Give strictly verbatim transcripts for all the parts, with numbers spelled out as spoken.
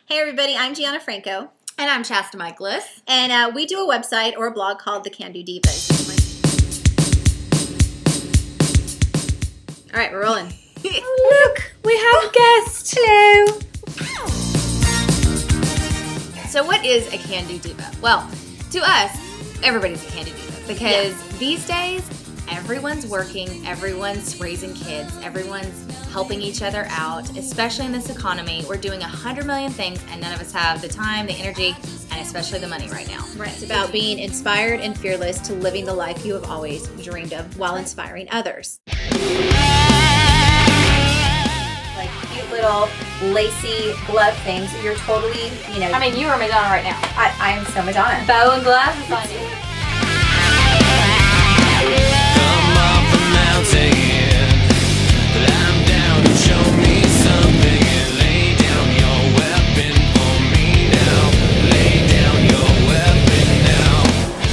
Hey everybody, I'm Gianna Franco. And I'm Shasta Michaelis. And uh, we do a website or a blog called the Can Do Divas. All right, we're rolling. Oh, look, we have a guest. Hello. So what is a Can Do Diva? Well, to us, everybody's a Can Do Diva because yeah. these days, everyone's working, everyone's raising kids, everyone's helping each other out, especially in this economy. We're doing a hundred million things and none of us have the time, the energy, and especially the money right now. Right. It's about being inspired and fearless to living the life you have always dreamed of while inspiring others. Like cute little lacy glove things. You're totally, you know. I mean, you are Madonna right now. I, I am so Madonna. Bow and glasses on you. Come off the mountain. Climb down and show me something and lay down your weapon for me now. Lay down your weapon now.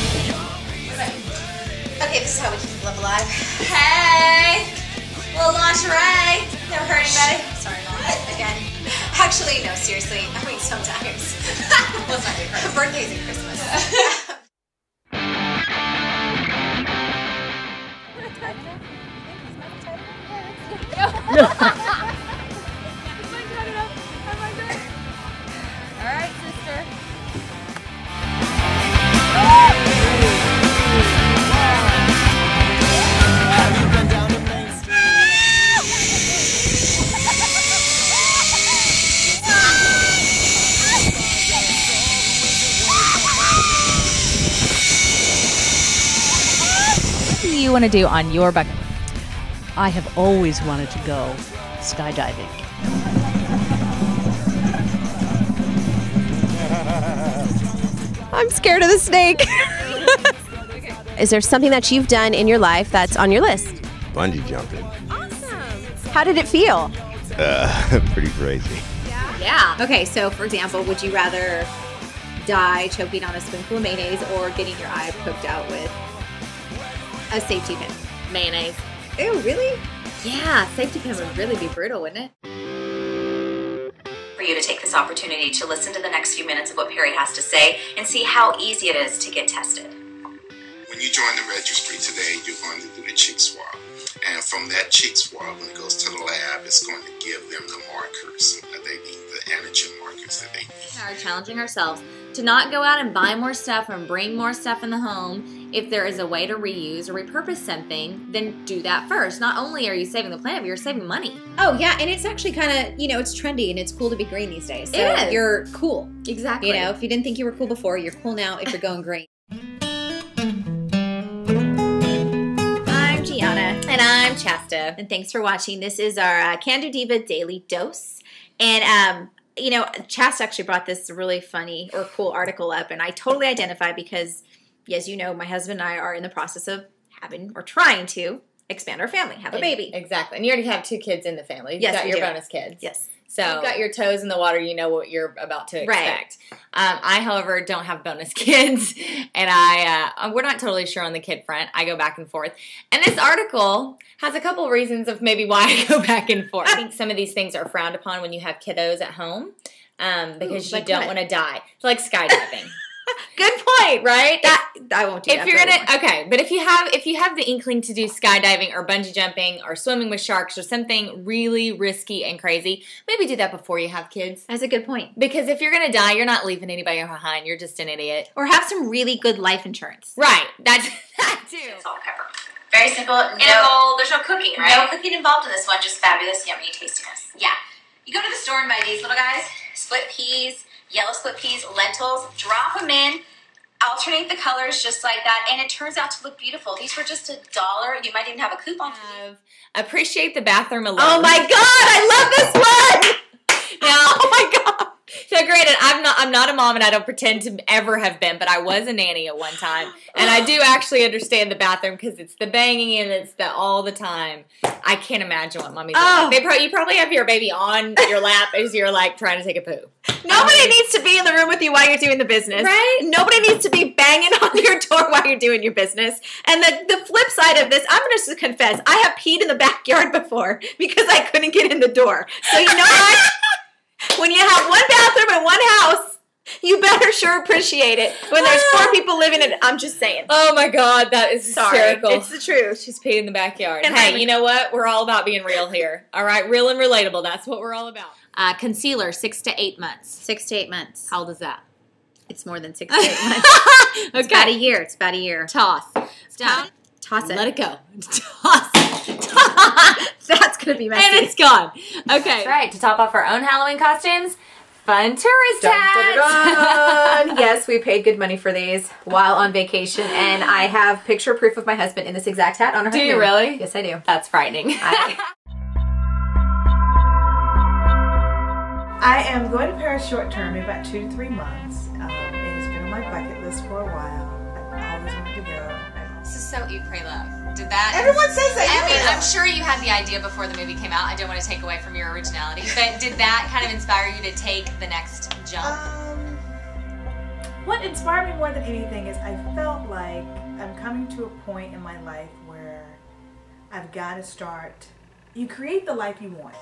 Okay, this is how we keep love alive. Hey! Little lingerie. Never hurt anybody? Sorry, Mom. Again. Actually, no, seriously. I mean, sometimes. Let's not get crazy. Birthdays and Christmas. Alright, sister. What do you want to do on your bucket list? I have always wanted to go skydiving. I'm scared of the snake. Is there something that you've done in your life that's on your list? Bungee jumping. Awesome. How did it feel? Uh, pretty crazy. Yeah. Yeah. Okay, so for example, would you rather die choking on a spoonful of mayonnaise or getting your eye poked out with a safety pin? Mayonnaise. Ew, really? Yeah, safety pin would really be brutal, wouldn't it? For you to take this opportunity to listen to the next few minutes of what Perry has to say and see how easy it is to get tested. When you join the registry today, you're going to do the cheek swab. And from that cheek swab, when it goes to the lab, it's going to give them the markers that they need, the antigen markers that they need. We are challenging ourselves to not go out and buy more stuff and bring more stuff in the home. If there is a way to reuse or repurpose something, then do that first. Not only are you saving the planet, but you're saving money. Oh, yeah, and it's actually kind of, you know, it's trendy and it's cool to be green these days. So it is. You're cool. Exactly. You know, if you didn't think you were cool before, you're cool now if you're going green. I'm Gianna. And I'm Chasta. And thanks for watching. This is our uh, Can Do Diva Daily Dose. And, um, you know, Chasta actually brought this really funny or cool article up, and I totally identify because, as you know, my husband and I are in the process of having or trying to expand our family, have a baby. Exactly. And you already have two kids in the family. You've Yes, got we your do. bonus kids. Yes. So you've got your toes in the water, you know what you're about to expect. Right. Um, I, however, don't have bonus kids, and I uh, we're not totally sure on the kid front. I go back and forth. And this article has a couple reasons of maybe why I go back and forth. I think some of these things are frowned upon when you have kiddos at home um, because Ooh, you like don't what? want to die. It's like skydiving. Good point, right? That I won't do If that you're for gonna everyone. okay, but if you have if you have the inkling to do skydiving or bungee jumping or swimming with sharks or something really risky and crazy, maybe do that before you have kids. That's a good point. Because if you're gonna die, you're not leaving anybody behind. You're just an idiot. Or have some really good life insurance. Right. That's that too. Salt, pepper. Very simple. No, there's no cooking, right? No cooking involved in this one. Just fabulous, yummy tastiness. Yeah. You go to the store and buy these little guys. Split peas, yellow split peas, lentils. Drop them in. Alternate the colors just like that, and it turns out to look beautiful. These were just a dollar. You might even have a coupon. Have, appreciate the bathroom alone. Oh my god, I love this one! Now, Oh my god! So granted, I'm not I'm not a mom and I don't pretend to ever have been, but I was a nanny at one time. And I do actually understand the bathroom because it's the banging and it's the all the time. I can't imagine what mommy's Oh. like. They pro- you probably have your baby on your lap as you're like trying to take a poo. Nobody Um, needs to be in the room with you while you're doing the business. Right? Nobody needs to be banging on your door while you're doing your business. And the, the flip side of this, I'm going to confess, I have peed in the backyard before because I couldn't get in the door. So you know what? When you have one bathroom bathroom in one house, you better sure appreciate it. When there's four people living in it, I'm just saying. Oh my God, that is Sorry, hysterical. it's the truth. She's peeing in the backyard. And hey, I'm- you know what? We're all about being real here. All right, real and relatable. That's what we're all about. Uh, concealer, six to eight months. Six to eight months. How old is that? It's more than six to eight months. Okay. It's about a year. It's about a year. Toss. Done. Toss it. Let it go. Toss it. That's going to be messy. And it's gone. Okay. That's right. To top off our own Halloween costumes, fun tourist hats. Yes, we paid good money for these while on vacation, and I have picture proof of my husband in this exact hat on her Do head. you really? Yes, I do. That's frightening. I, I am going to Paris short term, in about two to three months. Um, it has been on my bucket list for a while. I always wanted to go. This is so Eat, Pray, Love. Did that? Everyone says that. I mean, yeah. I'm sure you had the idea before the movie came out. I don't want to take away from your originality, but did that kind of inspire you to take the next jump? Um, what inspired me more than anything is I felt like I'm coming to a point in my life where I've got to start. You create the life you want.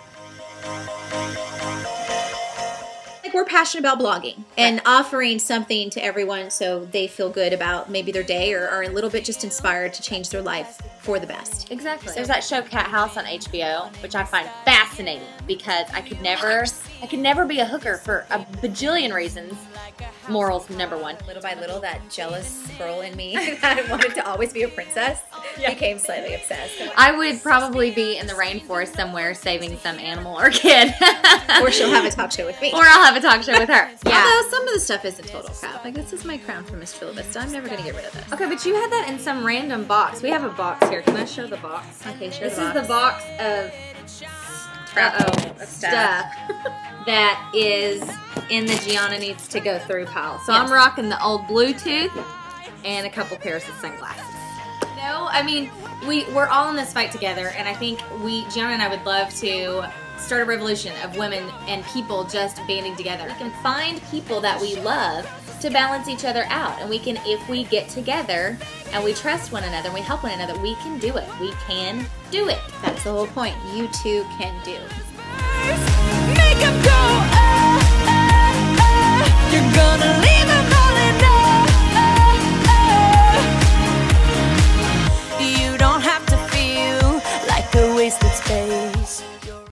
Like, we're passionate about blogging and offering something to everyone so they feel good about maybe their day or are a little bit just inspired to change their life for the best. Exactly. There's that show Cat House on H B O, which I find fascinating because I could never, I could never be a hooker for a bajillion reasons. Morals number one. Little by little, that jealous girl in me that wanted to always be a princess became slightly obsessed. I would probably be in the rainforest somewhere saving some animal or kid. Or she'll have a talk show with me. Or I'll have a talk show with her. Yeah. Although some of the stuff isn't total crap. Like, this is my crown from Miss Philibista. I'm never going to get rid of this. Okay, but you had that in some random box. We have a box here. Can I show the box? Okay, show This the is box. the box of uh-oh, Of stuff that is in the Gianna needs to go through pile. So Yes. I'm rocking the old Bluetooth and a couple pairs of sunglasses. No, I mean, we, we're all in this fight together, and I think we, Gianna and I would love to start a revolution of women and people just banding together. We can find people that we love to balance each other out, and we can, if we get together and we trust one another and we help one another, we can do it. We can do it. That's the whole point. You too can do. Make 'em go.